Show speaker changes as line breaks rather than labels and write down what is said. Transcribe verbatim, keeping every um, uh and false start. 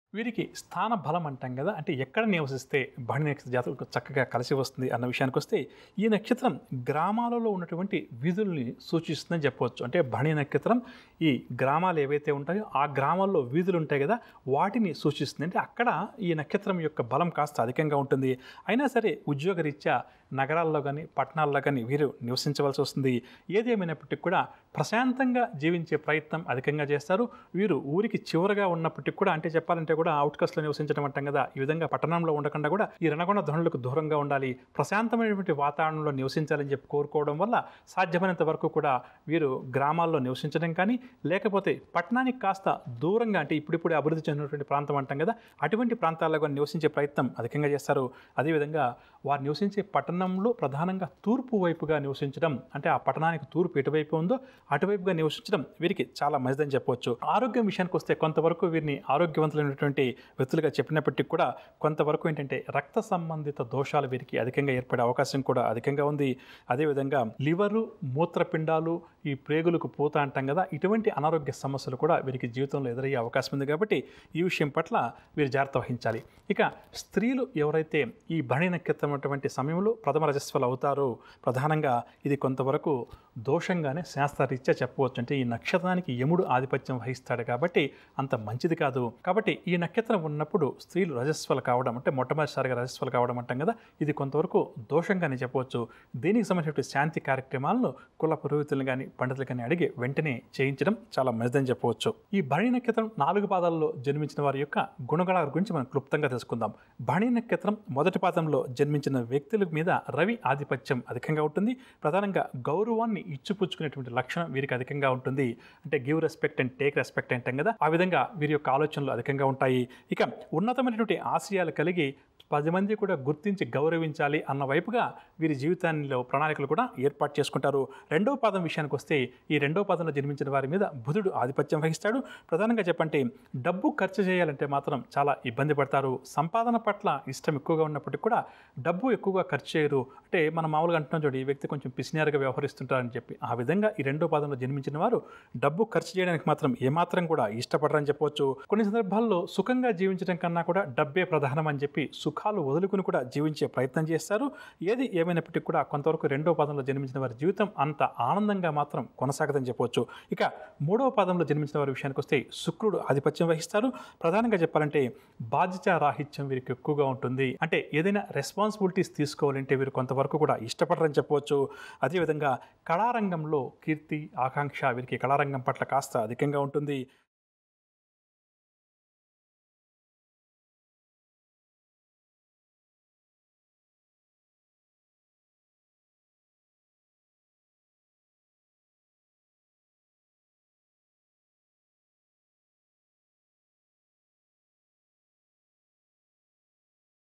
వీరికి స్థాన బలం అంటాం కదా, అంటే ఎక్కడ నివసిస్తే భరణి నక్షత్ర జాతకులకు చక్కగా కలిసి వస్తుంది అన్న విషయానికి వస్తే, ఈ నక్షత్రం గ్రామాలలో ఉన్నటువంటి వీధుల్ని సూచిస్తుందని చెప్పవచ్చు. అంటే భరణి నక్షత్రం ఈ గ్రామాలు ఏవైతే ఉంటాయో ఆ గ్రామాల్లో వీధులు ఉంటాయి కదా, వాటిని సూచిస్తుంది. అంటే అక్కడ ఈ నక్షత్రం యొక్క బలం కాస్త అధికంగా ఉంటుంది. అయినా సరే ఉద్యోగరీత్యా నగరాల్లో కానీ పట్టణాల్లో కానీ వీరు నివసించవలసి వస్తుంది. ఏదేమైనప్పటికీ కూడా ప్రశాంతంగా జీవించే ప్రయత్నం అధికంగా చేస్తారు. వీరు ఊరికి చివరగా ఉన్నప్పటికీ కూడా, అంటే చెప్పాలంటే కూడా అవుట్కస్ట్లో నివసించడం అంటాం కదా, ఈ విధంగా పట్టణంలో ఉండకుండా కూడా ఈ రణగొండ ధ్వనులకు దూరంగా ఉండాలి, ప్రశాంతమైనటువంటి వాతావరణంలో నివసించాలని చెప్పి కోరుకోవడం వల్ల సాధ్యమైనంత వరకు కూడా వీరు గ్రామాల్లో నివసించడం కానీ, లేకపోతే పట్టణానికి కాస్త దూరంగా, అంటే ఇప్పుడిప్పుడే అభివృద్ధి చెందినటువంటి ప్రాంతం అంటాం కదా, అటువంటి ప్రాంతాల్లో కూడా నివసించే ప్రయత్నం అధికంగా చేస్తారు. అదేవిధంగా వారు నివసించే పట్టణంలో ప్రధానంగా తూర్పు వైపుగా నివసించడం, అంటే ఆ పట్టణానికి తూర్పు ఎటువైపు ఉందో అటువైపుగా నివసించడం వీరికి చాలా మంచిదని చెప్పవచ్చు. ఆరోగ్యం విషయానికి వస్తే కొంతవరకు వీరిని ఆరోగ్యవంతులైనటువంటి వ్యక్తులుగా చెప్పినప్పటికీ కూడా కొంతవరకు ఏంటంటే రక్త సంబంధిత దోషాలు వీరికి అధికంగా ఏర్పడే అవకాశం కూడా అధికంగా ఉంది. అదేవిధంగా లివరు, మూత్రపిండాలు, ఈ ప్రేగులకు పూత అంటాం కదా, ఇటువంటి అనారోగ్య సమస్యలు కూడా వీరికి జీవితంలో ఎదురయ్యే అవకాశం ఉంది. కాబట్టి ఈ విషయం పట్ల వీరు జాగ్రత్త వహించాలి. ఇక స్త్రీలు ఎవరైతే ఈ భరణి నక్షత్రం అటువంటి సమయంలో ప్రథమ రజస్వలు అవుతారో, ప్రధానంగా ఇది కొంతవరకు దోషంగానే శాస్త్రరీత్యా చెప్పవచ్చు. అంటే ఈ నక్షత్రానికి యముడు ఆధిపత్యం వహిస్తాడు కాబట్టి అంత మంచిది కాదు. కాబట్టి ఈ నక్షత్రం ఉన్నప్పుడు స్త్రీలు రజస్వలు కావడం, అంటే మొట్టమొదటిసారిగా రజస్వలు కావడం అంటాం కదా, ఇది కొంతవరకు దోషంగానే చెప్పవచ్చు. దీనికి సంబంధించిన శాంతి కార్యక్రమాలను కుల పురోహితులను కానీ పండితులు కానీ అడిగి వెంటనే చేయించడం చాలా మంచిదని చెప్పవచ్చు. ఈ భరణి నక్షత్రం నాలుగు పాదాల్లో జన్మించిన వారి యొక్క గుణగణాల గురించి మనం క్లుప్తంగా తెలుసుకుందాం. భరణి నక్షత్రం మొదటి పాదంలో జన్మించిన వ్యక్తుల మీద రవి ఆధిపత్యం అధికంగా ఉంటుంది. ప్రధానంగా గౌరవాన్ని ఇచ్చిపుచ్చుకునేటువంటి లక్షణం వీరికి అధికంగా ఉంటుంది. అంటే give respect and take respect అంటాం కదా, ఆ విధంగా వీరి యొక్క ఆలోచనలు అధికంగా ఉంటాయి. ఇక ఉన్నతమైనటువంటి ఆశయాలు కలిగి పది మంది కూడా గుర్తించి గౌరవించాలి అన్న వైపుగా వీరి జీవితాల్లో ప్రణాళికలు కూడా ఏర్పాటు చేసుకుంటారు. రెండవ పాదం విషయానికి వస్తే, ఈ రెండవ పాదంలో జన్మించిన వారి మీద బుధుడు ఆధిపత్యం వహిస్తాడు. ప్రధానంగా చెప్పంటే డబ్బు ఖర్చు చేయాలంటే మాత్రం చాలా ఇబ్బంది పడతారు. సంపాదన పట్ల ఇష్టం ఎక్కువగా ఉన్నప్పటికీ కూడా డబ్బు ఎక్కువగా ఖర్చు చేయరు. అంటే మనం మామూలుగా అంటున్నాం చూడండి, ఈ వ్యక్తి కొంచెం పిసినారుగా వ్యవహరిస్తుంటారని చెప్పి, ఆ విధంగా ఈ రెండో పాదంలో జన్మించిన వారు డబ్బు ఖర్చు చేయడానికి మాత్రం ఏమాత్రం కూడా ఇష్టపడరని చెప్పవచ్చు. కొన్ని సందర్భాల్లో సుఖంగా జీవించడం కన్నా కూడా డబ్బే ప్రధానం అని చెప్పి సుఖాలు వదులుకుని కూడా జీవించే ప్రయత్నం చేస్తారు. ఏది ఏమైనప్పటికీ కూడా కొంతవరకు రెండో పాదంలో జన్మించిన వారి జీవితం అంత ఆనందంగా మాత్రం కొనసాగదని చెప్పవచ్చు. ఇక మూడవ పాదంలో జన్మించిన వారి విషయానికి వస్తే శుక్రుడు ఆధిపత్యం వహిస్తారు. ప్రధానంగా చెప్పాలంటే బాధ్యత రాహిత్యం వీరికి ఎక్కువగా ఉంటుంది. అంటే ఏదైనా రెస్పాన్సిబిలిటీస్ తీసుకోవాలంటే వీరు కొంతవరకు కూడా ఇష్టపడరని చెప్పవచ్చు. అదేవిధంగా కళారంగంలో కీర్తి, ఆకాంక్ష వీరికి కళారంగం పట్ల కాస్త అధికంగా ఉంటుంది.